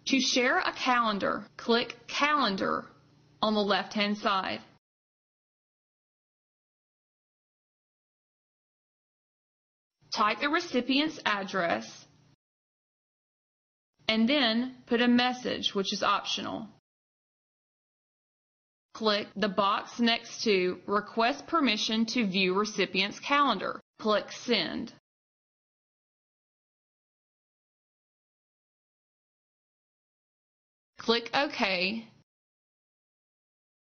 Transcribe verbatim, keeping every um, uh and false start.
To share a calendar, click Calendar on the left-hand side. Type the recipient's address and then put a message, which is optional. Click the box next to Request permission to view recipient's calendar. Click Send. Click OK